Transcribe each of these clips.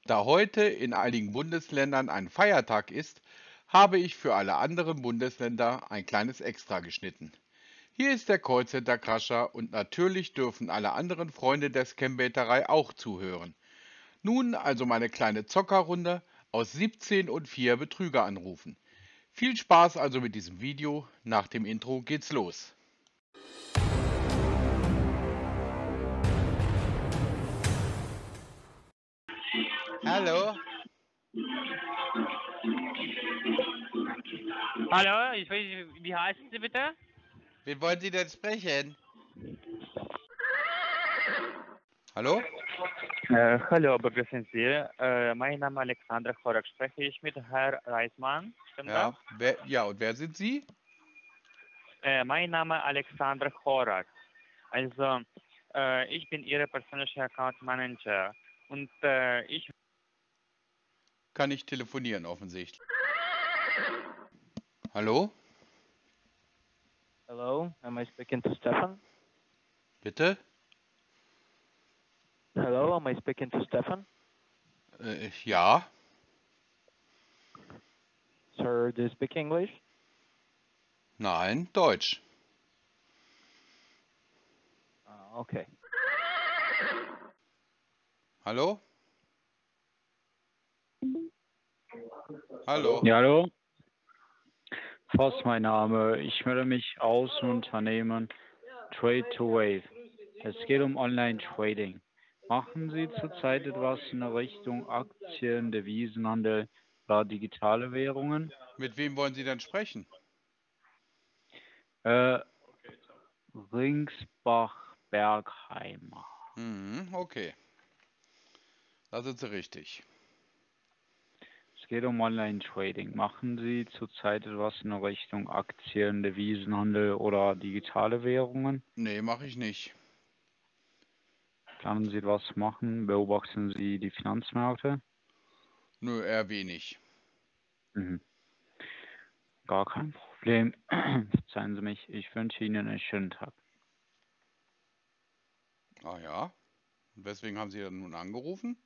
Da heute in einigen Bundesländern ein Feiertag ist, habe ich für alle anderen Bundesländer ein kleines Extra geschnitten. Hier ist der Callcenter Crasher und natürlich dürfen alle anderen Freunde der Scambaiterei auch zuhören. Nun also meine kleine Zockerrunde aus 17 und 4 Betrüger anrufen. Viel Spaß also mit diesem Video. Nach dem Intro geht's los. Hallo, Hallo, wie heißen Sie bitte? wen wollen Sie denn sprechen? Hallo? Hallo, begrüßen Sie. Mein Name ist Alexander Chorak. Spreche ich mit Herrn Reismann? Stimmt das? Ja, und wer sind Sie? Mein Name ist Alexander Chorak. Also, ich bin Ihr persönlicher Account Manager und ich. Kann ich telefonieren offensichtlich. Hallo? Hello, am I speaking to Stefan? Bitte? Hello, am I speaking to Stefan? Ja. Sir, do you speak English? Nein, Deutsch. Okay. Hallo? Hallo? Hallo? Ja, hallo, Voss mein Name. Ich melde mich aus dem Unternehmen Trade to Wave. Es geht um Online-Trading. Machen Sie zurzeit etwas in der Richtung Aktien, Devisenhandel oder digitale Währungen? Mit wem wollen Sie denn sprechen? Äh, Ringsbach-Bergheimer. Okay. Da sind Sie richtig. Es geht um Online-Trading. Machen Sie zurzeit etwas in der Richtung Aktien, Devisenhandel oder digitale Währungen? Nee, mache ich nicht. Planen Sie etwas machen? Beobachten Sie die Finanzmärkte? Nö, eher wenig. Mhm. Gar kein Problem. Verzeihen Sie mich. Ich wünsche Ihnen einen schönen Tag. Ah ja. Und weswegen haben Sie dann nun angerufen?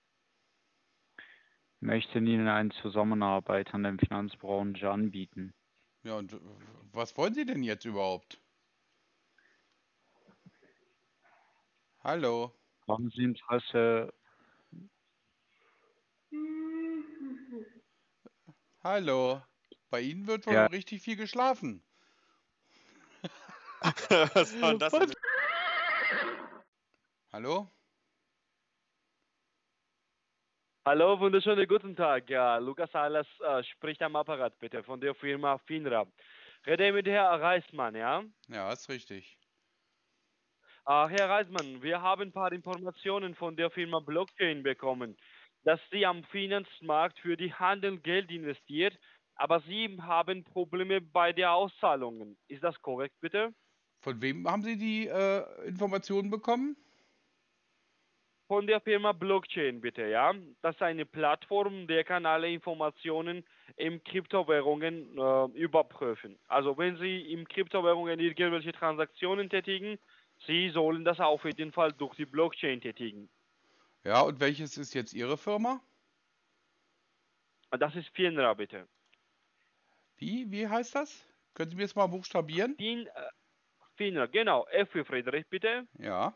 Ich möchte Ihnen eine Zusammenarbeit an der Finanzbranche anbieten. Ja, und was wollen Sie denn jetzt überhaupt? Hallo? Haben Sie Interesse? Hallo? Bei Ihnen wird wohl Ja, richtig viel geschlafen. Was war das Was? denn? Hallo? Hallo, wunderschönen guten Tag. Ja, Lukas Ahlers spricht am Apparat bitte von der Firma Finra. Rede mit Herrn Reismann, ja? Ja, ist richtig. Herr Reismann, wir haben ein paar Informationen von der Firma Blockchain bekommen, dass Sie am Finanzmarkt für die Handel Geld investiert, aber Sie haben Probleme bei der Auszahlungen. Ist das korrekt, bitte? Von wem haben Sie die Informationen bekommen? Von der Firma Blockchain, bitte, ja? Das ist eine Plattform, der kann alle Informationen in Kryptowährungen überprüfen. Also wenn Sie in Kryptowährungen irgendwelche Transaktionen tätigen, Sie sollen das auf jeden Fall durch die Blockchain tätigen. Ja, und welches ist jetzt Ihre Firma? Das ist FINRA, bitte. Wie heißt das? Können Sie mir das mal buchstabieren? FINRA, genau. F wie Friedrich, bitte. Ja,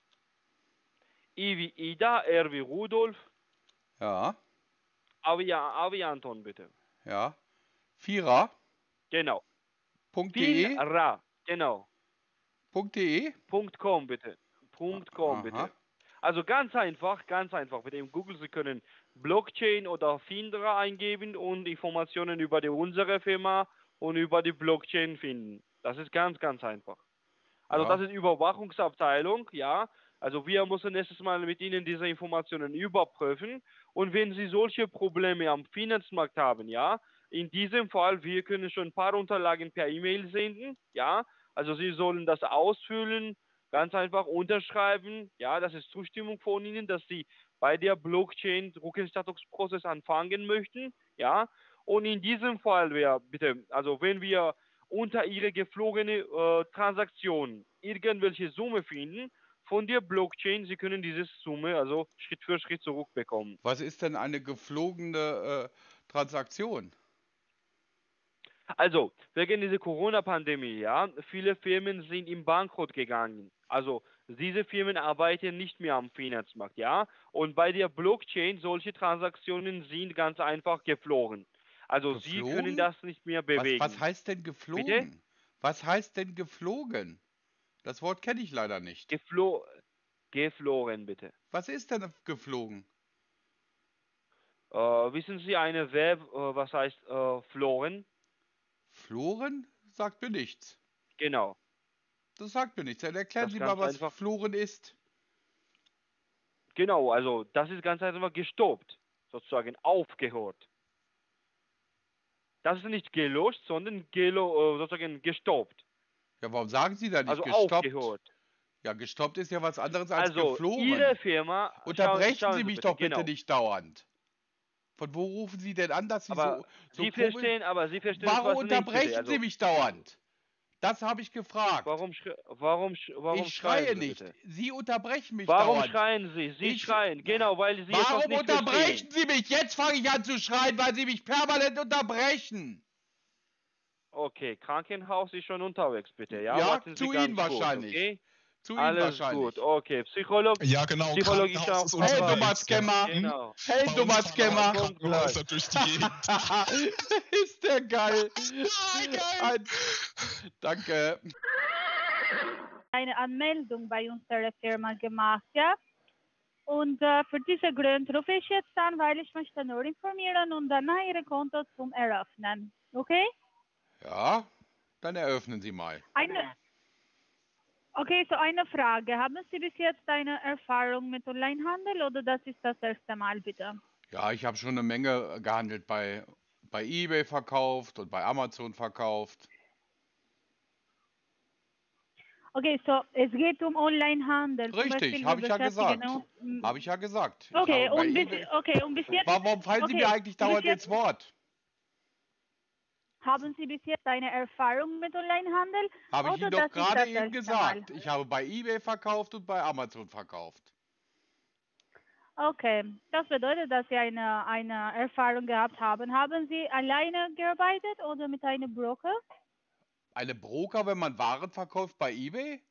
I wie Ida, R wie Rudolf, ja, A wie Anton, bitte. ja. Vierer.de? Genau. FINRA, genau. .de? .com bitte. .com Aha. bitte. Also ganz einfach. Bitte im Google, Sie können Blockchain oder Findra eingeben und Informationen über unsere Firma und über die Blockchain finden. Das ist ganz einfach. Also das Ja, ist Überwachungsabteilung, ja. Also wir müssen nächstes Mal mit Ihnen diese Informationen überprüfen. Und wenn Sie solche Probleme am Finanzmarkt haben, ja, in diesem Fall, wir können schon ein paar Unterlagen per E-Mail senden, ja. Also Sie sollen das ausfüllen, ganz einfach unterschreiben, ja, das ist Zustimmung von Ihnen, dass Sie bei der Blockchain Rückerstattungsprozess anfangen möchten, ja. Und in diesem Fall wäre bitte, also wenn wir unter ihre geflogene Transaktion irgendwelche Summe finden, von der Blockchain, Sie können diese Summe also Schritt für Schritt zurückbekommen. Was ist denn eine geflogene Transaktion? Also, wegen dieser Corona-Pandemie, ja, viele Firmen sind in Bankrott gegangen. Also, diese Firmen arbeiten nicht mehr am Finanzmarkt, ja. Und bei der Blockchain, solche Transaktionen sind ganz einfach geflogen. Also, Sie können Geflogen? das nicht mehr Was bewegen. heißt denn Bitte? geflogen? Was heißt denn geflogen? Das Wort kenne ich leider nicht. Geflogen, bitte. Was ist denn geflogen? Wissen Sie eine Verb, was heißt flogen? Floren? Sagt mir nichts. Genau. Das sagt mir nichts. Dann erklären Das Sie mal, ganz was einfach. Floren ist. Genau, also das ist ganz einfach gestoppt, sozusagen aufgehört. Das ist nicht gelöscht, sondern sozusagen gestoppt. Ja, warum sagen Sie da nicht Also gestoppt? aufgehört. Ja, gestoppt ist ja was anderes als Also Ihre geflogen. Firma, Unterbrechen schauen Sie Sie mich bitte, doch bitte genau. nicht dauernd. Von wo rufen Sie denn an, dass Sie Aber so komisch... Sie verstehen Warum etwas nicht, bitte. unterbrechen Sie Also mich dauernd? Das habe ich gefragt. warum Ich schreien schreie Sie nicht. bitte? Sie unterbrechen mich Warum dauernd. schreien Sie? Sie Ich, schreien, genau, weil Sie etwas warum nicht verstehen. unterbrechen Sie mich? Jetzt fange ich an zu schreien, weil Sie mich permanent unterbrechen. Okay, Krankenhaus ist schon unterwegs, bitte. Ja, Ja, warten Sie zu ganz Ihnen kurz, wahrscheinlich. okay? Zu Ihnen Alles wahrscheinlich. gut, okay. Ja, genau, Psychologischer Krankenhaus ist Hey, Auftrag. dummer unterwegs. Ja. Scammer. Genau. Hey, Bei dummer uns fahren auch Scammer. Kommt Krankenhäuser durch die Gegend. Ist der geil. Geil. Danke. Eine Anmeldung bei unserer Firma gemacht, ja. Und für diese Grund rufe ich jetzt an, weil ich möchte nur informieren und danach Ihre Konto zum Eröffnen. Okay? Ja, dann eröffnen Sie mal. Okay, so eine Frage. Haben Sie bis jetzt eine Erfahrung mit Onlinehandel oder das ist das erste Mal, bitte? Ja, ich habe schon eine Menge gehandelt bei eBay verkauft und bei Amazon verkauft. Okay, so es geht um Onlinehandel. Zum Richtig, Beispiel, wir habe ich ja beschäftigen gesagt. uns. Habe ich ja gesagt. Ich Okay, habe bei und bis, eBay. okay, und bis jetzt. Warum fallen Sie Okay, mir eigentlich bis dauernd jetzt ins Wort? haben Sie bis jetzt eine Erfahrung mit Onlinehandel Habe ich oder Ihnen doch das ist gerade das eben erste Mal? gesagt. Ich habe bei eBay verkauft und bei Amazon verkauft. Okay, das bedeutet, dass Sie eine Erfahrung gehabt haben. Haben Sie alleine gearbeitet oder mit einem Broker? Eine Broker, wenn man Waren verkauft bei eBay?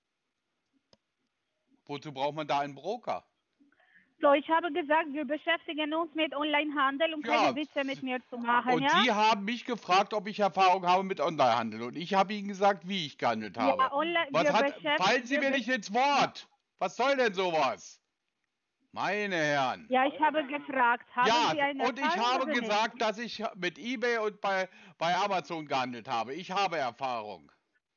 Wozu braucht man da einen Broker? So, ich habe gesagt, wir beschäftigen uns mit Onlinehandel, um Ja, keine Witze mit mir zu machen, und ja? Sie haben mich gefragt, ob ich Erfahrung habe mit Onlinehandel. Und ich habe Ihnen gesagt, wie ich gehandelt Ja, habe. Fallen Sie mir nicht ins Wort? Was soll denn sowas? Meine Herren. Ja, ich habe gefragt, haben Ja, Sie eine und ich Erfahrung habe oder nicht? gesagt, dass ich mit eBay und bei Amazon gehandelt habe. Ich habe Erfahrung.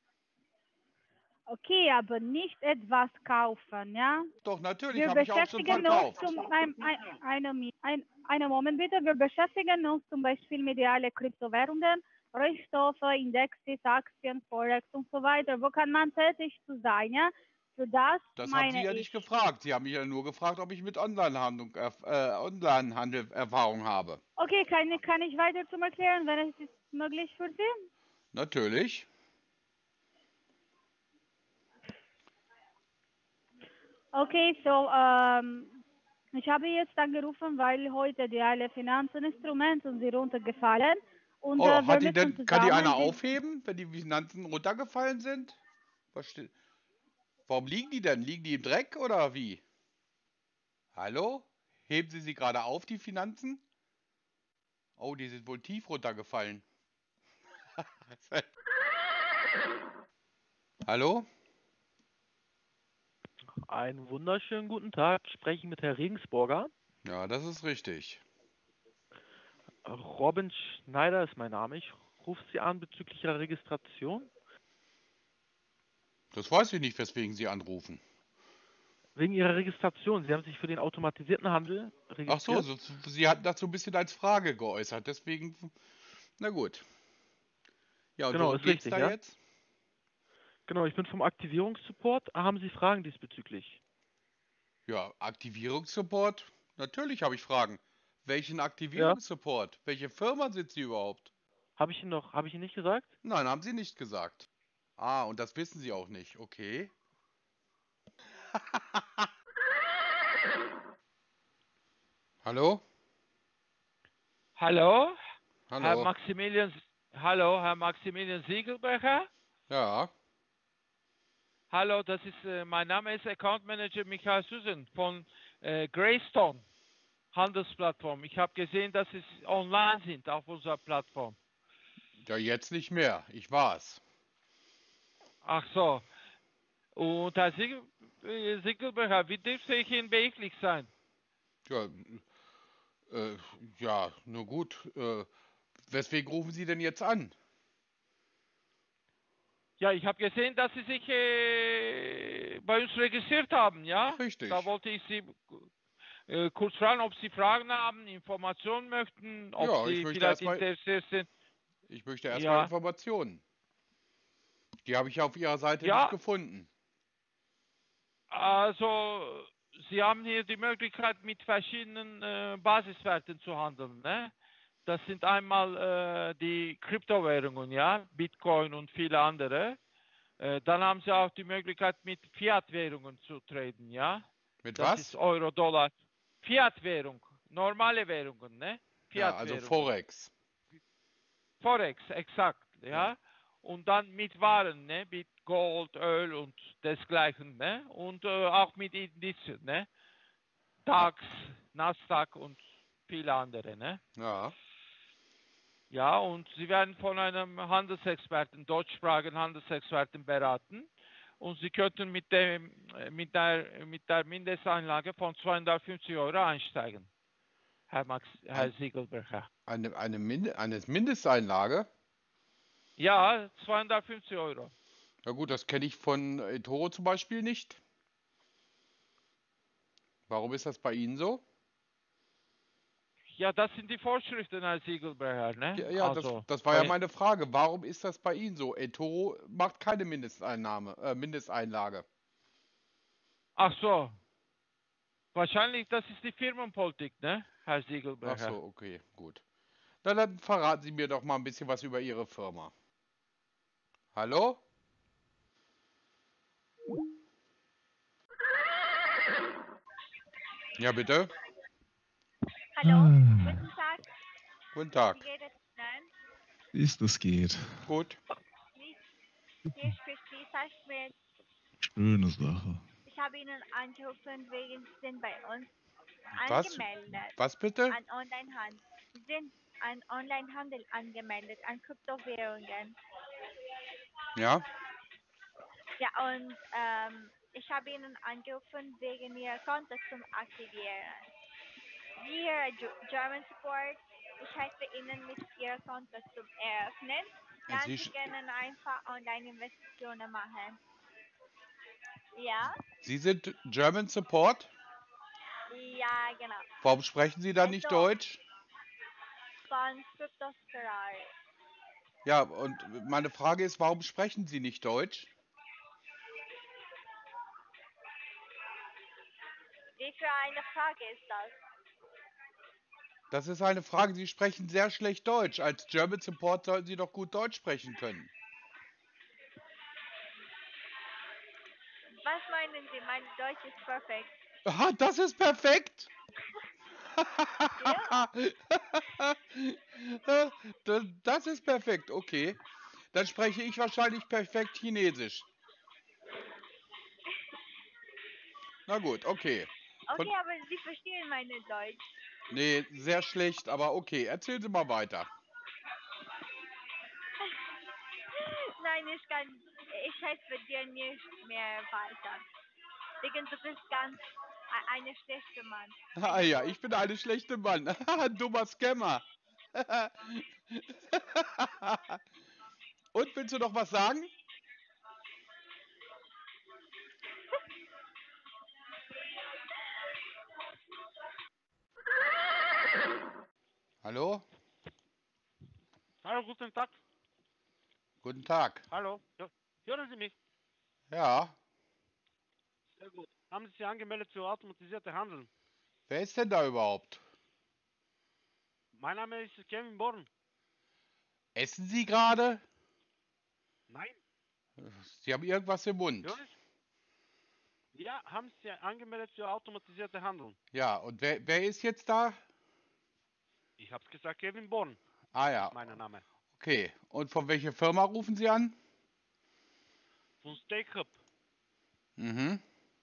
Okay, aber nicht etwas kaufen, ja? Doch, natürlich Wir habe ich auch schon beschäftigen uns verkauft. einen Moment bitte, wir beschäftigen uns zum Beispiel mit alle Kryptowährungen, Rohstoffe, Indexes, Aktien, Forex und so weiter. Wo kann man tätig zu sein, ja? Für das Das haben Sie meine ja ich. nicht gefragt. Sie haben mich ja nur gefragt, ob ich mit Onlinehandel Erfahrung habe. Okay, kann ich weiter zum Erklären, wenn es ist möglich für Sie? Natürlich. Okay, so, ich habe jetzt angerufen, weil heute die alle Finanzinstrumente sind runtergefallen und Oh, wir kann müssen die einer zusammen aufheben, wenn die Finanzen runtergefallen sind? Warum liegen die denn? Liegen die im Dreck oder wie? Hallo? Heben Sie sie gerade auf, die Finanzen? Oh, die sind wohl tief runtergefallen. Hallo? Einen wunderschönen guten Tag. Spreche ich mit Herrn Regensburger. Ja, das ist richtig. Robin Schneider ist mein Name. Ich rufe Sie an bezüglich Ihrer Registration. Das weiß ich nicht, weswegen Sie anrufen. Wegen Ihrer Registration. Sie haben sich für den automatisierten Handel Ach so, registriert. Sie hatten das so ein bisschen als Frage geäußert, deswegen, na gut. Ja, und Genau, worum ist geht's richtig, da ja? jetzt? Genau, ich bin vom Aktivierungssupport. Haben Sie Fragen diesbezüglich? Ja, Aktivierungssupport? Natürlich habe ich Fragen. Welchen Ja. Aktivierungssupport? Welche Firma sind Sie überhaupt? Habe ich Ihnen nicht gesagt? Nein, haben Sie nicht gesagt. Ah, und das wissen Sie auch nicht, okay. Hallo? Hallo, Hallo? Herr Maximilian Siegelbecher. Ja, Hallo, mein Name ist Account Manager Michael Susan von Greystone Handelsplattform. Ich habe gesehen, dass Sie online sind auf unserer Plattform. ja, jetzt nicht mehr. Ich war's. Ach so. Und Herr Siegelbecher, wie dürfte ich Ihnen behilflich sein? Ja, äh, ja, nur gut. Weswegen rufen Sie denn jetzt an? Ja, ich habe gesehen, dass Sie sich bei uns registriert haben, ja? Richtig. Da wollte ich Sie kurz fragen, ob Sie Fragen haben, Informationen möchten, ob Ja, Sie vielleicht interessiert sind. ich möchte erstmal Ja, Informationen. Die habe ich auf Ihrer Seite nicht ja, gefunden. also Sie haben hier die Möglichkeit, mit verschiedenen Basiswerten zu handeln, ne? Das sind einmal die Kryptowährungen, ja, Bitcoin und viele andere. Dann haben Sie auch die Möglichkeit, mit Fiat-Währungen zu traden, ja. Mit Das ist was? Euro, Dollar. Fiat-Währung, normale Währungen, ne? Ja, also Fiat-Währungen. Forex. Forex, exakt, Ja. ja. Und dann mit Waren, ne? Mit Gold, Öl und desgleichen, ne? Und auch mit Indizien, ne? Ah, DAX, Nasdaq und viele andere, ne? ja. Ja, und Sie werden von einem Handelsexperten, deutschsprachigen Handelsexperten beraten. Und Sie könnten mit der Mindesteinlage von 250 Euro einsteigen, Herr Ein, Siegelberger. eine Mindesteinlage? Ja, 250 Euro. Na gut, das kenne ich von eToro zum Beispiel nicht. Warum ist das bei Ihnen so? Ja, das sind die Vorschriften, Herr Siegelberger, ne? Ja, ja, Also, das war ja meine Frage. Warum ist das bei Ihnen so? eToro macht keine Mindesteinlage. ach so, wahrscheinlich, das ist die Firmenpolitik, ne, Herr Ach so, Siegelberger? okay, gut. Na, dann verraten Sie mir doch mal ein bisschen was über Ihre Firma. Hallo? Ja, bitte. Hallo, guten Tag. Guten Wie Tag. geht es Ihnen? Wie ist das geht? Gut. Hier spricht Lisa Schmidt. Schöne Sache. Ich habe Ihnen angerufen, wegen Sie sind bei uns Was? angemeldet Was bitte? an Onlinehandel. Sie sind an Onlinehandel angemeldet, an Kryptowährungen. Ja? Ja, und ich habe Ihnen angerufen, wegen Ihr Konto zum Aktivieren. Wir, German Support, ich helfe Ihnen mit Ihr Konto zum Eröffnen. Dann Sie, Sie können einfach Online-Investitionen machen. Ja? Sie sind German Support? Ja, genau. Warum sprechen Sie dann nicht Also Deutsch? von Cryptospiral. Ja, und meine Frage ist, warum sprechen Sie nicht Deutsch? Wie für eine Frage ist das? Das ist eine Frage, Sie sprechen sehr schlecht Deutsch. Als German Support sollten Sie doch gut Deutsch sprechen können. Was meinen Sie? Mein Deutsch ist perfekt. Aha, das ist perfekt. Ja. Das ist perfekt, okay. Dann spreche ich wahrscheinlich perfekt Chinesisch. Na gut, okay. Von, Okay, aber Sie verstehen meine Deutsch. nee, sehr schlecht, aber okay. Erzählen Sie mal weiter. Nein, ich helfe dir nicht mehr weiter. Wegen du bist ganz eine schlechte Mann. Ah Eine ja, ich bin böse. eine schlechte Mann. Dummer Scammer. Und willst du noch was sagen? Hallo? Hallo, guten Tag. Guten Tag. Hallo. Ja, hören Sie mich? Ja, Sehr gut. Haben Sie sich angemeldet für automatisierte Handeln? wer ist denn da überhaupt? Mein Name ist Kevin Born. Essen Sie gerade? Nein, Sie haben irgendwas im Mund. hören Sie? Ja, haben Sie angemeldet für automatisierte Handeln? Ja, und wer ist jetzt da? Ich habe es gesagt, Kevin Bonn Ah ja, ist mein Name. okay. Und von welcher Firma rufen Sie an? Von Steakhub. Mhm,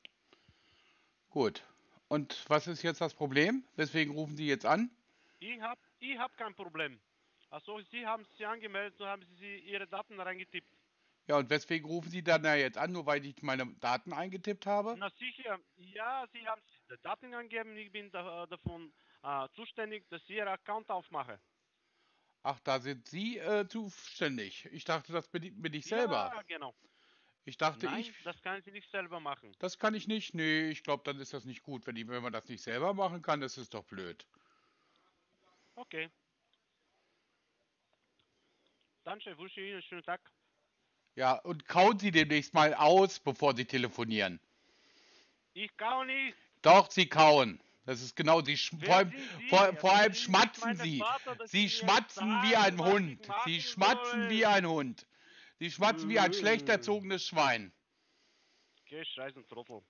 gut. Und was ist jetzt das Problem? Weswegen rufen Sie jetzt an? Ich hab kein Problem. Also Sie haben sich angemeldet und haben Sie Ihre Daten reingetippt. Ja, und weswegen rufen Sie dann ja jetzt an? Nur weil ich meine Daten eingetippt habe? Na sicher, ja, Sie haben die Daten angegeben. Ich bin davon zuständig, dass ich Ihren Account aufmache. Ach, da sind Sie zuständig. Ich dachte, das bin ich selber. Ja, genau. Ich dachte, Nein, das können Sie nicht selber machen. das kann ich nicht. Nee, ich glaube, dann ist das nicht gut. Wenn man das nicht selber machen kann, das ist doch blöd. Okay. Danke, wünsche Ihnen einen schönen Tag. Ja, und kauen Sie demnächst mal aus, bevor Sie telefonieren. Ich kann nicht. Doch, Sie kauen. Das ist genau, vor allem, sind Sie? vor allem Sind Sie schmatzen mein Sie. Vater, dass Sie Sie mir schmatzen wie sagen, ein was ich Hund. Sie machen schmatzen wie soll? ein Hund. Sie schmatzen wie ein schlecht erzogenes Schwein. Geh, scheißen Trottel.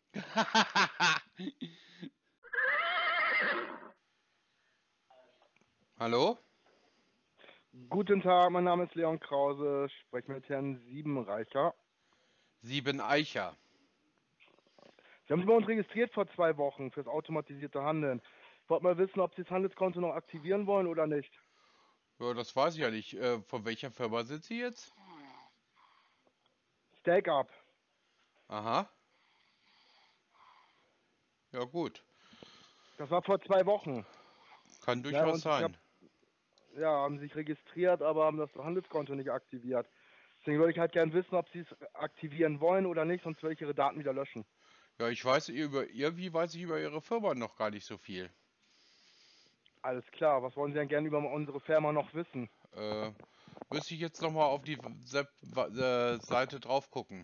Hallo? Guten Tag, mein Name ist Leon Krause, ich spreche mit Herrn Siebenreicher. Siebeneicher. Sie haben sich bei uns registriert vor 2 Wochen fürs automatisierte Handeln. Ich wollte mal wissen, ob Sie das Handelskonto noch aktivieren wollen oder nicht. Ja, das weiß ich ja nicht. Von welcher Firma sind Sie jetzt? Stake Up. Aha. Ja, gut. Das war vor 2 Wochen. Kann durchaus sein. Haben sich registriert, aber haben das Handelskonto nicht aktiviert. Deswegen würde ich halt gerne wissen, ob Sie es aktivieren wollen oder nicht, sonst würde ich Ihre Daten wieder löschen. Ja, irgendwie weiß ich über Ihre Firma noch gar nicht so viel. Alles klar, was wollen Sie denn gerne über unsere Firma noch wissen? Müsste ich jetzt nochmal auf die Seite drauf gucken.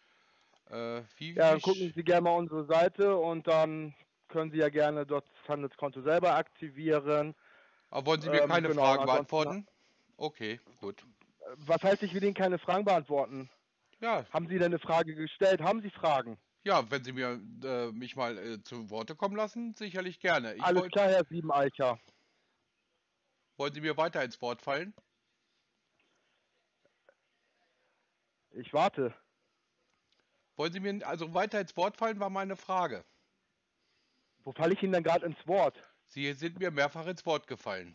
Dann gucken Sie gerne mal unsere Seite und dann können Sie ja gerne dort das Handelskonto selber aktivieren. Aber wollen Sie mir keine genau, Fragen ansonsten- beantworten? Okay, gut. Was heißt, ich will Ihnen keine Fragen beantworten? Ja. Haben Sie denn eine Frage gestellt? Haben Sie Fragen? Ja, wenn Sie mich mal zu Worte kommen lassen, sicherlich gerne. Alles klar, Herr Siebeneicher. Wollen Sie mir weiter ins Wort fallen? Ich warte. Wollen Sie mir also weiter ins Wort fallen, war meine Frage. Wo falle ich Ihnen denn gerade ins Wort? Sie sind mir mehrfach ins Wort gefallen.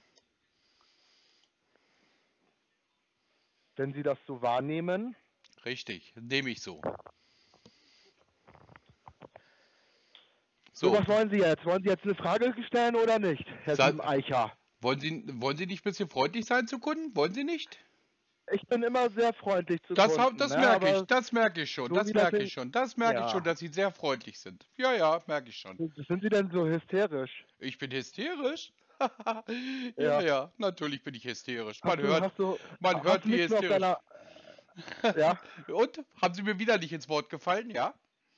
Wenn Sie das so wahrnehmen? Richtig, nehme ich so. So, was wollen Sie jetzt? Wollen Sie jetzt eine Frage stellen oder nicht, Herr Siebeneicher? Wollen Sie nicht ein bisschen freundlich sein zu Kunden? Wollen Sie nicht? Ich bin immer sehr freundlich zu Das Kunden. merke ich schon, das merke ich schon, dass Sie sehr freundlich sind. Ja, merke ich schon. Sind Sie denn so hysterisch? Ich bin hysterisch? Ja. ja, natürlich bin ich hysterisch. Man Hast du hört, wie nichts mehr auf hysterisch. Ja? Und? Haben Sie mir wieder nicht ins Wort gefallen, ja?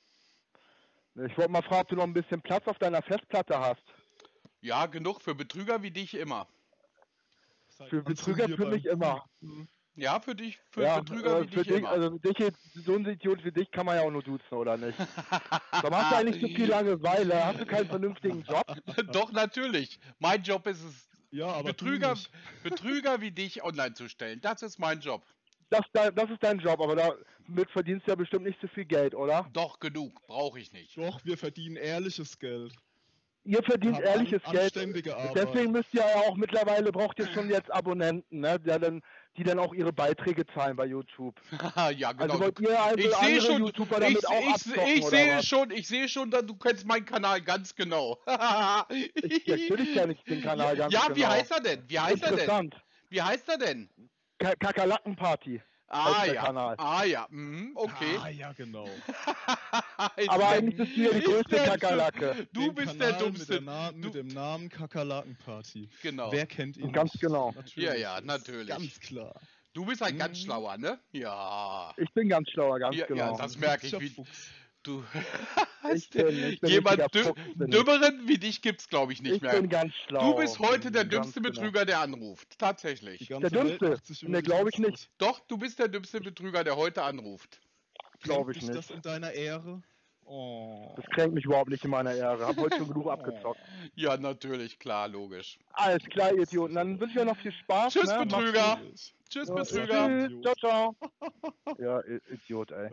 Ich wollte mal fragen, ob du noch ein bisschen Platz auf deiner Festplatte hast. Ja, genug für Betrüger wie dich immer. Für Betrüger für mich immer. Ja, für Betrüger wie dich immer. Also so ein Idiot wie dich kann man ja auch nur duzen, oder nicht? Warum hast du eigentlich so viel Langeweile? Hast du keinen vernünftigen Job? Doch, natürlich. Mein Job ist es, Ja, aber Betrüger wie dich online zu stellen. Das ist mein Job. Das ist dein Job, aber damit verdienst du ja bestimmt nicht so viel Geld, oder? Doch, genug. Brauche ich nicht. Doch, wir verdienen ehrliches Geld. Ihr verdient ehrliches Geld. Anständige Arbeit. Deswegen müsst ihr ja auch mittlerweile, braucht ihr schon jetzt Abonnenten, ne? Die dann auch ihre Beiträge zahlen bei YouTube. Ja, genau. Also wollt ihr also andere YouTuber damit auch abzocken, ich sehe schon, du kennst meinen Kanal ganz genau. Natürlich kenne ich den Kanal ganz genau. Ja, wie heißt er denn? Wie heißt er denn? Kakerlakenparty. Ah ja, okay. Ah ja, genau. Aber eigentlich bist du ja die größte Kakerlake. Du bist der Dummste. Mit dem Namen Kakerlakenparty. Genau. Wer kennt ihn Ganz nicht? genau. Natürlich. Ja, natürlich. Ganz klar. Du bist ein ganz schlauer, ne? Ja. Ich bin ganz schlauer, ganz Ja, genau. das merke ich. Du ich bin jemand Dümmeren wie dich gibt's, glaube ich, nicht mehr. Ich bin ganz schlau. Du bist heute der dümmste Betrüger, der anruft. Tatsächlich. Der dümmste? Ne, glaube ich nicht. Doch, du bist der dümmste Betrüger, der heute anruft. Glaube ich nicht. nicht. Das in deiner Ehre? Oh. Das kränkt mich überhaupt nicht in meiner Ehre. Hab heute schon genug abgezockt. Ja, natürlich, klar, logisch. Alles klar, ihr Idioten. Dann wünsche ich euch noch viel Spaß. Tschüss, ne? Macht's Betrüger. gut. Tschüss, Ja, Betrüger. Tschüss. Ciao, ciao. Ja, Idiot, ey.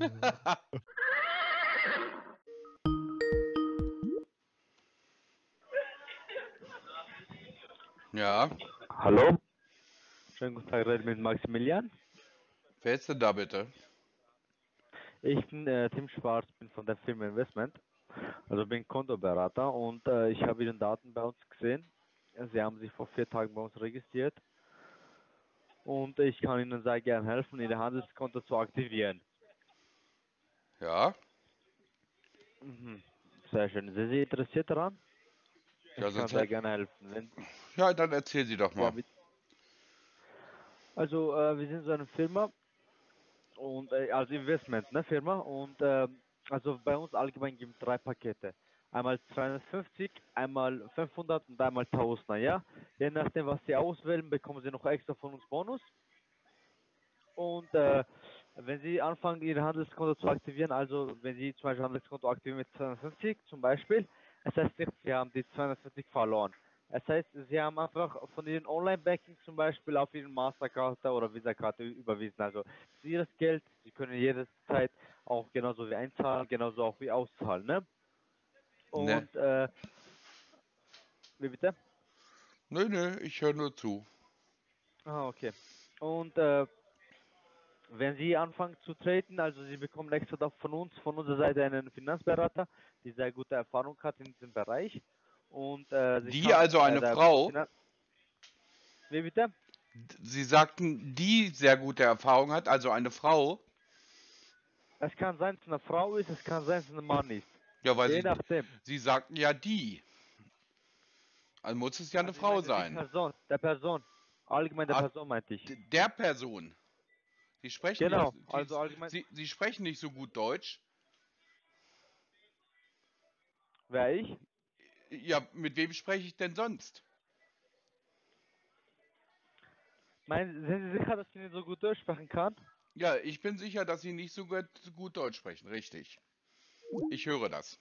Ja, Hallo? Schönen guten Tag, rede mit Maximilian. wer ist denn da bitte? Ich bin Tim Schwarz, bin von der Firma Investment. Also bin Kontoberater und ich habe Ihre Daten bei uns gesehen. Sie haben sich vor 4 Tagen bei uns registriert. Und ich kann Ihnen sehr gern helfen, Ihr Handelskonto zu aktivieren. Ja, Mhm. Sehr schön. Sind Sie interessiert daran? ja, Ich kann sonst sehr gerne helfen. ja, dann erzähl sie doch mal. Also wir sind so eine Firma und also Investment, ne, Firma und also bei uns allgemein gibt es 3 Pakete. Einmal 250, einmal 500 und einmal 1000, ja. Je nachdem, was Sie auswählen, bekommen Sie noch extra von uns Bonus. Und wenn Sie anfangen, Ihr Handelskonto zu aktivieren, also wenn Sie zum Beispiel Handelskonto aktivieren mit 250 zum Beispiel, es heißt nicht, Sie haben die 250 verloren. Es heißt, Sie haben einfach von Ihren Online-Banking zum Beispiel auf Ihren Masterkarte oder Visa-Karte überwiesen. Also das ist Ihres Geld, Sie können jederzeit auch genauso wie einzahlen, genauso auch wie auszahlen, ne? Ne. Und wie bitte? Nö, ich höre nur zu. Ah, okay. Und wenn Sie anfangen zu treten, also Sie bekommen extra doch von uns, von unserer Seite einen Finanzberater, die sehr gute Erfahrung hat in diesem Bereich. Und Sie Die, kann also eine der Frau? Wie bitte? Sie sagten, die sehr gute Erfahrung hat, also eine Frau? Es kann sein, dass es eine Frau ist, es kann sein, dass es ein Mann ist. Ja, weil Je nachdem. Sie sagten ja die. Also muss es ja eine Also ich Frau meine, sein. der Person. Allgemein der Ah, Person meinte ich. Der Person. Sie sprechen Genau, nicht, also allgemein. Sie sprechen nicht so gut Deutsch. Wer ich? Ja, mit wem spreche ich denn sonst? Sind Sie sicher, dass ich nicht so gut durchsprechen kann? Ja, ich bin sicher, dass Sie nicht so gut Deutsch sprechen, richtig. Ich höre das.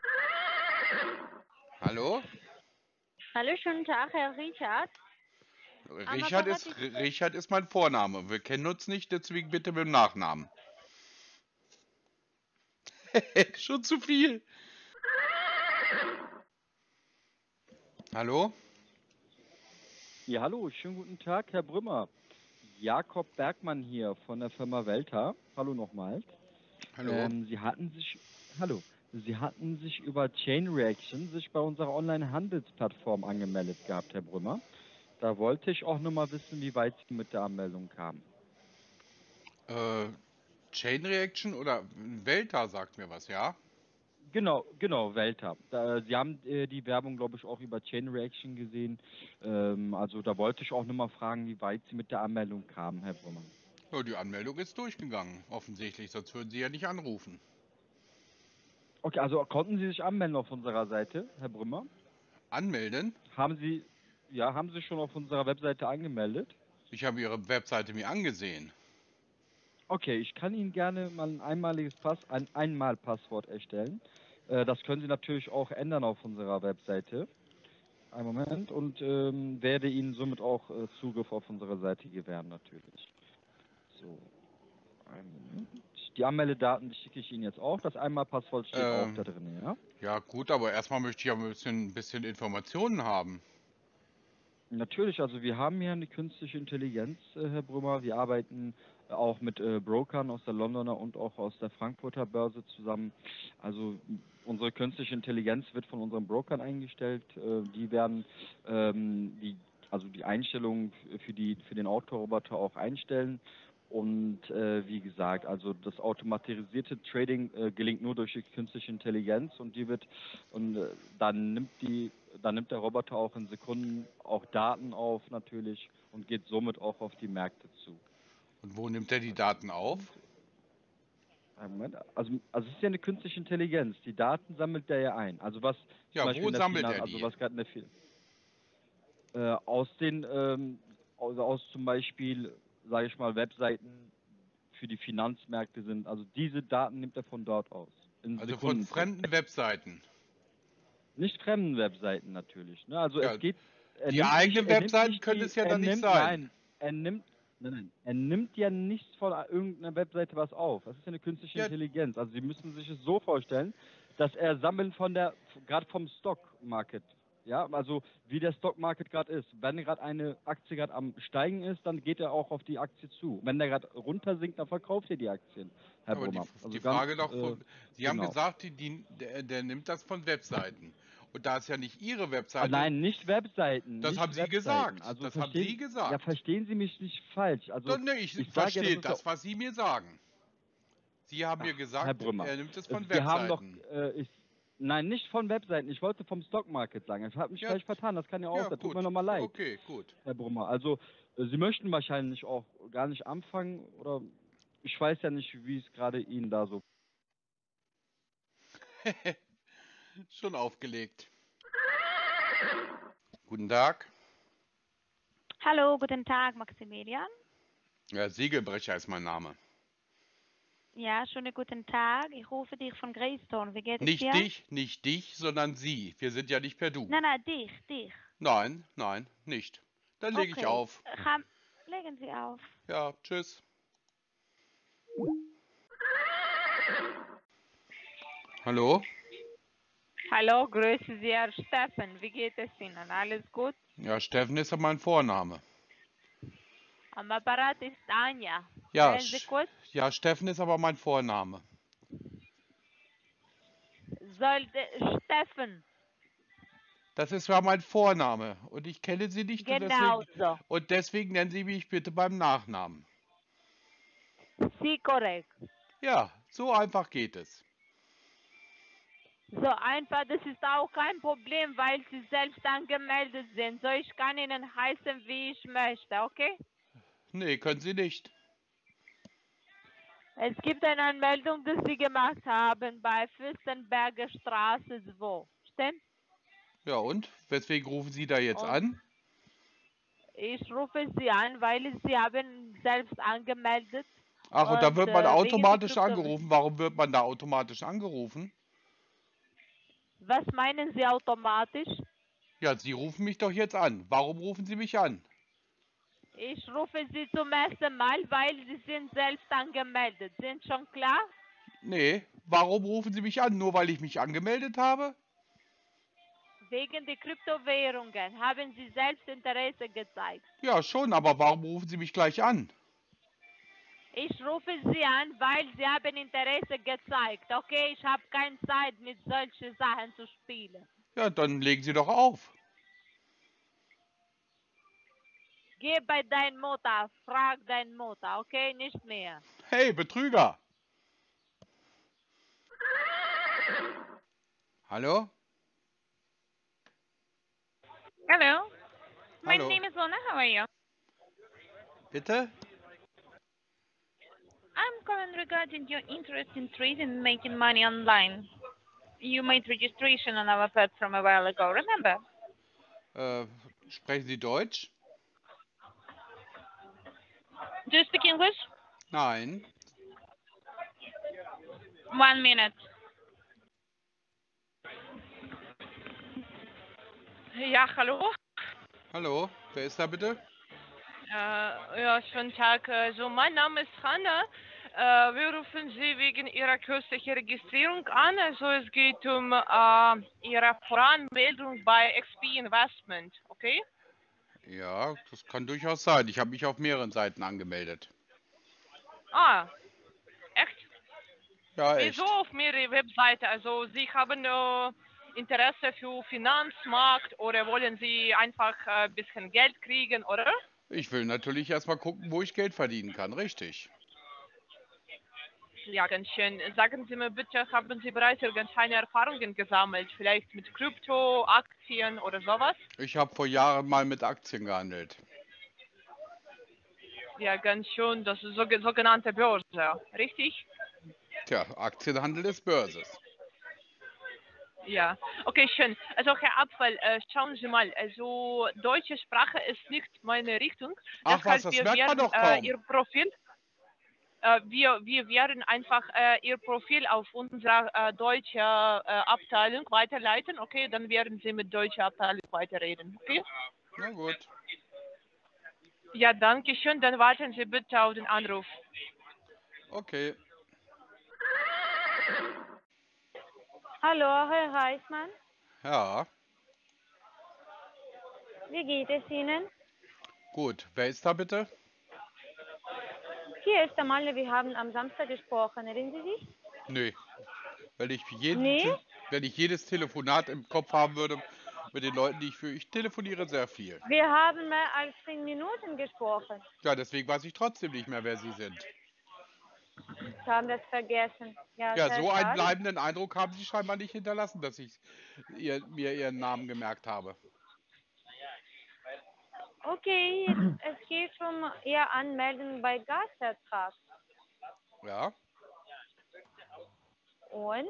Hallo? Hallo, schönen Tag, Herr Richard. Richard ist mein Vorname. Wir kennen uns nicht, deswegen bitte mit dem Nachnamen. Schon zu viel. Hallo? Ja, hallo, schönen guten Tag, Herr Brümmer. Jakob Bergmann hier von der Firma Welta. Hallo nochmal. Hallo. Sie hatten sich über Chain Reaction sich bei unserer Online-Handelsplattform angemeldet gehabt, Herr Brümmer. Da wollte ich auch nur mal wissen, wie weit Sie mit der Anmeldung kamen. Chain Reaction oder Welta sagt mir was, ja? Genau, Welta. Sie haben die Werbung, glaube ich, auch über Chain Reaction gesehen. Also da wollte ich auch nur mal fragen, wie weit Sie mit der Anmeldung kamen, Herr Brümmer. Ja, die Anmeldung ist durchgegangen, offensichtlich, sonst würden Sie ja nicht anrufen. Okay, also konnten Sie sich anmelden auf unserer Seite, Herr Brümmer? Anmelden? Haben Sie schon auf unserer Webseite angemeldet? Ich habe Ihre Webseite mir angesehen. Okay, ich kann Ihnen gerne mal ein Einmalpasswort erstellen. Das können Sie natürlich auch ändern auf unserer Webseite. Einen Moment. Und werde Ihnen somit auch Zugriff auf unsere Seite gewähren, natürlich. So, einen Moment. Die Anmeldedaten, die schicke ich Ihnen jetzt auch. Das Einmalpasswort steht auch da drin, ja? Ja gut, aber erstmal möchte ich ja ein bisschen Informationen haben. Natürlich, also wir haben hier eine künstliche Intelligenz, Herr Brümmer. Wir arbeiten auch mit Brokern aus der Londoner und auch aus der Frankfurter Börse zusammen. Also unsere künstliche Intelligenz wird von unseren Brokern eingestellt. Die werden die Einstellungen für den Autoroboter auch einstellen. Und wie gesagt, also das automatisierte Trading gelingt nur durch die künstliche Intelligenz und dann nimmt der Roboter auch in Sekunden auch Daten auf natürlich und geht somit auch auf die Märkte zu. Und wo nimmt er die Daten auf? Moment, also es ist ja eine künstliche Intelligenz. Die Daten sammelt der ja ein. Also was Ja, zum Beispiel wo in der sammelt er also die? was gerade in der aus zum Beispiel, sage ich mal, Webseiten für die Finanzmärkte sind. Also diese Daten nimmt er von dort aus. in Also von Sekunden. fremden Webseiten. Nicht fremden Webseiten natürlich. Ne? Also Ja, es geht. die eigenen Webseiten können es ja dann nicht sein. Nein, er nimmt ja nicht von irgendeiner Webseite was auf. Das ist ja eine künstliche Ja. Intelligenz. Also Sie müssen sich es so vorstellen, dass er sammelt gerade vom Stock Market. Ja, also wie der Stock Market gerade ist. Wenn gerade eine Aktie gerade am Steigen ist, dann geht er auch auf die Aktie zu. Wenn der gerade runtersinkt, dann verkauft er die Aktien, Herr Aber Brummer. Also die ganz, Frage doch, Sie haben genau. gesagt, der nimmt das von Webseiten. Und da ist ja nicht Ihre Webseite. Nein, nicht Webseiten. Das nicht haben Sie Webseiten. gesagt. Also Das haben Sie gesagt. Ja, verstehen Sie mich nicht falsch. Also Doch, ne, ich sage ja, verstehe das ist das, was Sie mir sagen. Sie haben mir Herr gesagt, Brümmer, er nimmt es von wir haben doch, Webseiten. nein, nicht von Webseiten. Ich wollte vom Stock Market sagen. Ich habe mich Ja, vielleicht vertan. Das kann ja auch ja, sein. Tut gut. mir nochmal leid, Okay, gut. Herr Brummer. Also Sie möchten wahrscheinlich auch gar nicht anfangen oder ich weiß ja nicht, wie es gerade Ihnen da so. Schon aufgelegt. Guten Tag. Hallo, guten Tag, Maximilian. Ja, Siegelbrecher ist mein Name. Ja, schönen guten Tag. Ich rufe dich von Greystone. Wie geht es Nicht dir? nicht dich, sondern Sie. Wir sind ja nicht per Du. Nein, dich. Nein, nicht. Dann lege ich Okay. auf. Legen Sie auf. Ja, tschüss. Hallo? Hallo, grüße Sie, Herr Steffen. Wie geht es Ihnen? Alles gut? Ja, Steffen ist ja mein Vorname. Am Apparat ist Anja. Ja, Wählen Sie kurz. ja, Steffen ist aber mein Vorname. Steffen. Das ist ja mein Vorname und ich kenne Sie nicht Genau so. und deswegen nennen Sie mich bitte beim Nachnamen. Sie korrekt. Ja, so einfach geht es. So einfach, das ist auch kein Problem, weil Sie selbst angemeldet sind. So, ich kann Ihnen heißen, wie ich möchte, okay? Nee, können Sie nicht. Es gibt eine Anmeldung, die Sie gemacht haben bei Fürstenberger Straße 2. Stimmt? Ja, und? Weswegen rufen Sie da jetzt an? Ich rufe Sie an, weil Sie haben selbst angemeldet. Ach, und da wird man wegen automatisch die Krypto- angerufen. Warum wird man da automatisch angerufen? Was meinen Sie automatisch? Ja, Sie rufen mich doch jetzt an. Warum rufen Sie mich an? Ich rufe Sie zum ersten Mal, weil Sie sind selbst angemeldet. Sind schon klar? Nee, warum rufen Sie mich an? Nur weil ich mich angemeldet habe? Wegen der Kryptowährungen haben Sie selbst Interesse gezeigt. Ja, schon, aber warum rufen Sie mich gleich an? Ich rufe Sie an, weil Sie haben Interesse gezeigt. Okay, ich habe keine Zeit, mit solchen Sachen zu spielen. Ja, dann legen Sie doch auf. Geh bei deiner Mutter, frag deine Mutter, okay? Nicht mehr. Hey, Betrüger! Hallo? Hello. My Hallo. name is Luna. How are you? Bitte? I'm calling regarding your interest in trading and making money online. You made registration on our platform a while ago, remember? Sprechen Sie Deutsch? Do you speak English? Nein. 1 minute. Ja, hallo? Hallo, wer ist da bitte? Ja, schönen Tag. Also, mein Name ist Hanna. Wir rufen Sie wegen Ihrer kürzlichen Registrierung an. Also, es geht um Ihre Voranmeldung bei XP Investment, okay? Ja, das kann durchaus sein. Ich habe mich auf mehreren Seiten angemeldet. Ah, echt? Ja, Wieso echt. auf mehrere Webseiten? Also, Sie haben Interesse für Finanzmarkt oder wollen Sie einfach ein bisschen Geld kriegen, oder? Ich will natürlich erstmal gucken, wo ich Geld verdienen kann, richtig. Ja, ganz schön. Sagen Sie mir bitte, haben Sie bereits irgendeine Erfahrungen gesammelt? Vielleicht mit Krypto, Aktien oder sowas? Ich habe vor Jahren mal mit Aktien gehandelt. Ja, ganz schön. Das ist sogenannte Börse, richtig? Tja, Aktienhandel ist Börse. Ja, okay, schön. Also Herr Abfall, schauen Sie mal, also deutsche Sprache ist nicht meine Richtung. Ach was, Deshalb das wir merkt man werden doch kaum. Ihr Profil. wir werden einfach Ihr Profil auf unsere deutsche Abteilung weiterleiten. Okay, dann werden Sie mit deutscher Abteilung weiterreden. Okay? Na gut. Ja, danke schön. Dann warten Sie bitte auf den Anruf. Okay. Hallo, Herr Reismann. Ja, Wie geht es Ihnen? gut. Wer ist da bitte? Hier ist Amalie, wir haben am Samstag gesprochen. Erinnern Sie sich? Nö. Wenn ich, Nee? wenn ich jedes Telefonat im Kopf haben würde mit den Leuten, die ich führe. Ich telefoniere sehr viel. Wir haben mehr als 10 Minuten gesprochen. Ja, deswegen weiß ich trotzdem nicht mehr, wer Sie sind. Sie haben das vergessen. Ja, Ja, sehr so einen schade. bleibenden Eindruck haben Sie scheinbar nicht hinterlassen, dass ich mir Ihren Namen gemerkt habe. Okay, es geht um Ihr Anmelden bei Gasvertrag. Ja? Und?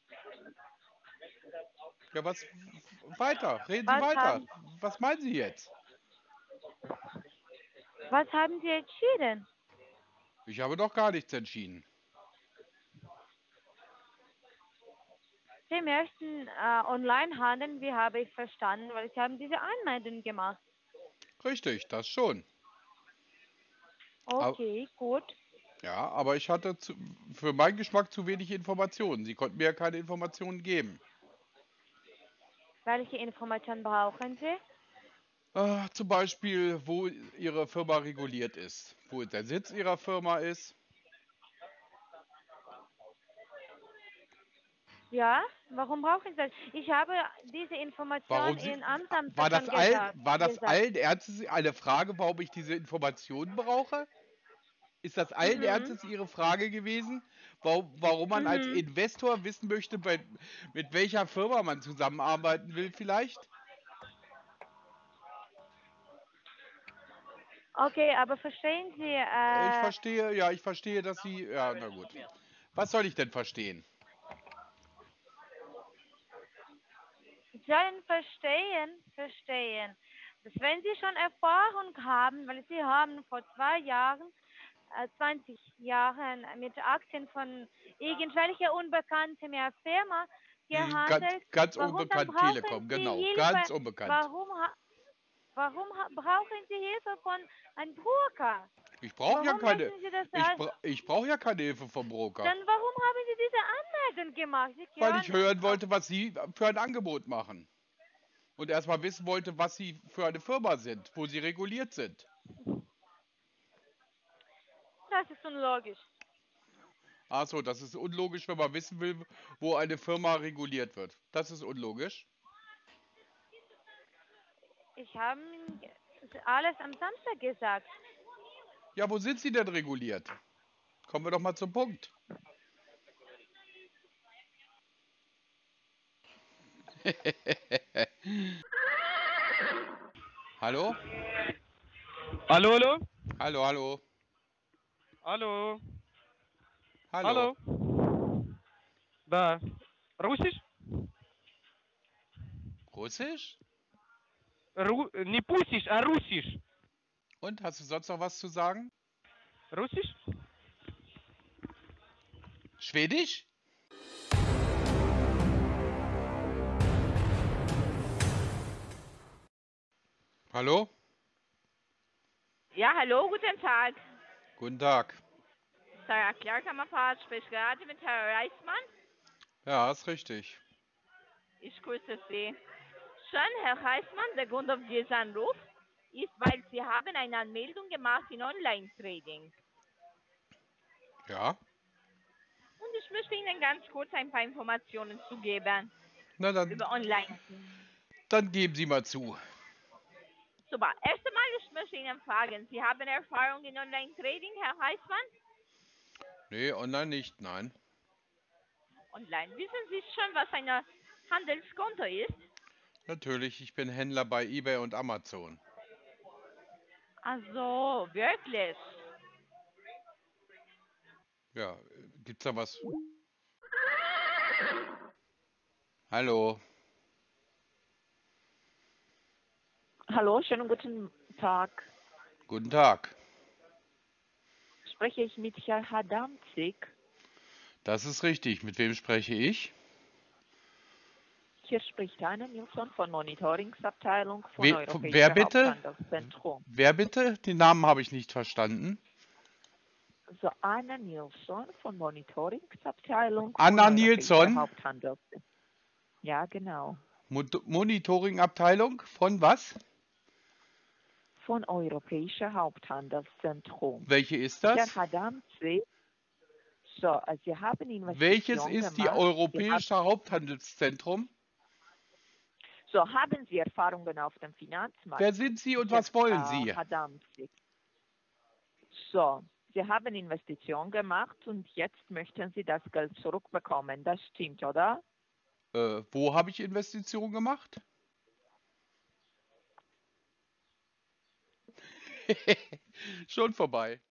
Ja, was weiter? Reden Sie Was weiter. haben- Was meinen Sie jetzt? Was haben Sie entschieden? Ich habe doch gar nichts entschieden. Sie möchten online handeln, wie habe ich verstanden, weil Sie haben diese Anmeldung gemacht. Richtig, das schon. Okay, gut. Ja, aber ich hatte für meinen Geschmack zu wenig Informationen. Sie konnten mir ja keine Informationen geben. Welche Informationen brauchen Sie? Zum Beispiel, wo Ihre Firma reguliert ist, wo der Sitz Ihrer Firma ist. Ja, warum brauchen Sie das? Ich habe diese Information Warum Sie, in Amsterdam war das, schon gesagt. war das allen Ernstes eine Frage, warum ich diese Informationen brauche? Ist das allen Ernstes Ihre Frage gewesen, warum man als Investor wissen möchte, mit welcher Firma man zusammenarbeiten will vielleicht? Okay, aber verstehen Sie, Ich verstehe, dass Sie, ja, na gut. Was soll ich denn verstehen? Sie sollen verstehen, dass wenn Sie schon Erfahrung haben, weil Sie haben vor 2 Jahren, 20 Jahren mit Aktien von irgendwelcher unbekannten Firma gehandelt. Ganz Warum dann unbekannt brauchen Telekom, Sie genau, Hilfe? ganz unbekannt. Warum brauchen Sie Hilfe von einem Broker? Ich brauche ja Warum keine, möchten Sie das ich brauche ja keine Hilfe vom Broker, Dann warum haben Sie diese Anmeldung gemacht? Sie weil ich können hören wollte, was Sie für ein Angebot machen. Und erstmal wissen wollte, was Sie für eine Firma sind, wo Sie reguliert sind. Das ist unlogisch. Achso, das ist unlogisch, wenn man wissen will, wo eine Firma reguliert wird. Das ist unlogisch. Ich habe Ihnen alles am Samstag gesagt. Ja, wo sind Sie denn reguliert? Kommen wir doch mal zum Punkt. Hallo? Hallo, hallo? Hallo, hallo. Hallo? Hallo. Да. Russisch? Russisch? Не Pussisch, Russisch. Und, hast du sonst noch was zu sagen? Russisch? Schwedisch? Hallo? Ja, hallo, guten Tag. Guten Tag. Sarah Clark am Apparat, spricht gerade mit Herrn Reismann. Ja, ist richtig. Ich grüße Sie. Schön, Herr Reismann, der Grund auf diesen Anruf ist, weil Sie haben eine Anmeldung gemacht in Online-Trading. Ja? Und ich möchte Ihnen ganz kurz ein paar Informationen zu geben Na dann, über Online. dann geben Sie mal zu. Super. Erst einmal, ich möchte Ihnen fragen, Sie haben Erfahrung in Online-Trading, Herr Reismann? Nee, online nicht, nein. Online. Wissen Sie schon, was ein Handelskonto ist? Natürlich, ich bin Händler bei eBay und Amazon. Also, wirklich? Ja, gibt's da was? Hallo? Hallo, schönen guten Tag. Guten Tag. Spreche ich mit Herrn Hadamzik? Das ist richtig. Mit wem spreche ich? Hier spricht Anna Nilsson von Monitoringsabteilung von Wer Europäischer bitte? Haupthandelszentrum. Wer bitte? Den Namen habe ich nicht verstanden. So, Anna Nilsson von Monitoringsabteilung von Anna Europäischer Nilsson? Haupthandelszentrum. Ja, genau. Monitoringabteilung von was? Von Europäischer Haupthandelszentrum. Welche ist Herr das? Hadamzik, so, Sie haben Investitionen Welches ist die gemacht. Europäische Haupthandelszentrum? So, haben Sie Erfahrungen auf dem Finanzmarkt? Wer sind Sie und Herr, was wollen Sie? Hadamzik. So, Sie haben Investitionen gemacht und jetzt möchten Sie das Geld zurückbekommen. Das stimmt, oder? Wo habe ich Investitionen gemacht? Schon vorbei.